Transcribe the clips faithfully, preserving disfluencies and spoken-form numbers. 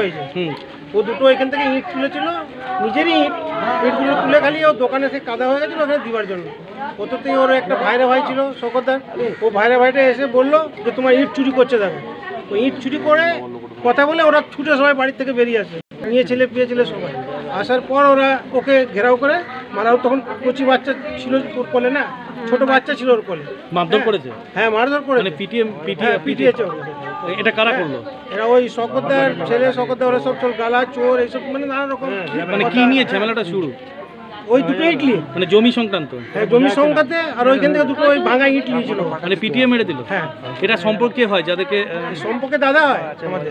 হয়েছে। ও দুটো এখান থেকে ইট তুলেছিল, নিজেরই ইট, ইটগুলো তুলে খালি ও দোকানে সে কাদা হয়ে গেছিলো ওখানে দিবার জন্য। ওতেই ওর একটা ভাইরা ভাই ছিল শকরদার, ও ভাইরা ভাইটা এসে বললো যে তোমার ইট চুরি করছে দেখো। তো ইট চুরি করে কথা বলে ওরা ছুটে সবাই বাড়ির থেকে বেরিয়ে আসে, নিয়ে ছেলে পেয়ে ছেলে সবাই আসার পর ওরা ওকে ঘেরাও করে মারাও। তখন কচি বাচ্চা ছিল ওর কোলে, না ছোট বাচ্চা ছিল ওর কোলে, মারধর করেছে। হ্যাঁ মারধর করে পিটিএম পিটিএ পিটিয়েছে। এটা কারা করলো? এরা ওই শকরদার ছেলে, শকরদার ওরা সব চল গালা চোর এইসব মানে নানা রকম। মানে কি নিয়ে ঝামেলাটা শুরু? ওই দুটো ইটলি মানে জমি সংক্রান্ত। হ্যাঁ জমি সংক্রান্তে, আর ওইখান থেকে দুটো ওই ভাঙা ইট নিয়েছিল, মানে পিটিএ মেরে দিল। হ্যাঁ এটা সম্পর্কে হয় যাদেরকে সম্পর্কে দাদা হয় আমাদের।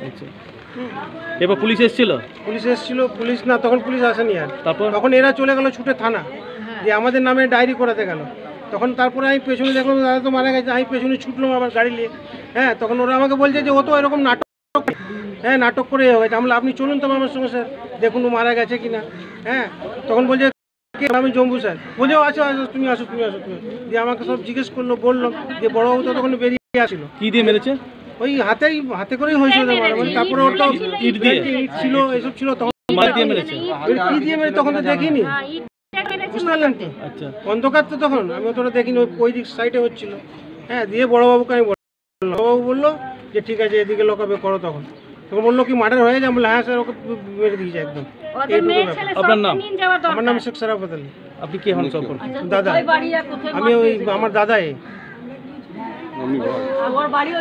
এবার পুলিশ এসেছিল? পুলিশ এসেছিল, পুলিশ না তখন পুলিশ আসেনি। আর তারপর তখন এরা চলে গেল ছুটে থানা, যে আমাদের নামে ডায়েরি করাতে গেল। তখন তারপরে আমি পেছনে দেখলাম দাদা তো মারা গেছে, আমি পেছনে ছুটলাম আবার গাড়ি নিয়ে। হ্যাঁ তখন ওরা আমাকে বলছে যে ও তো এরকম নাটক, হ্যাঁ নাটক করে হয়েছে। আমরা আপনি চলুন তো আমার সঙ্গে স্যার, দেখুন ও মারা গেছে কিনা। হ্যাঁ তখন বলছে আমি জম্বু স্যার, বলছে আচ্ছা আসো তুমি আসো তুমি আসো তুমি দিয়ে আমাকে সব জিজ্ঞেস করলো, বললো যে বড়বাবু তো তখন বেরিয়ে আসলো। কি দিয়ে মেরেছে? ওই হাতেই হাতে করেই হয়েছিল মারামারি। তারপরে ওর তো ইট দিয়ে ইট ছিল এইসব ছিল, তখন দিয়ে মেরেছে। কি দিয়ে মেরে তখন তো দেখিনি, বুঝতে পারলেন তো? আচ্ছা অন্ধকার তো তখন, আমি তোরা দেখিনি, ওই ওই দিক সাইডে হচ্ছিল। হ্যাঁ দিয়ে বড়বাবুকে আমি বললাম, বড়বাবু বললো যে ঠিক আছে এদিকে লোকাবে করো। তখন তখন বললো কি মার্ডার হয়ে যায়? বললো হ্যাঁ স্যার ওকে মেরে দিয়েছে একদম। আপনার নাম? আমার নাম শেখ সারাফত আলী। আপনি কি হন? দাদা আমি ওই আমার দাদা।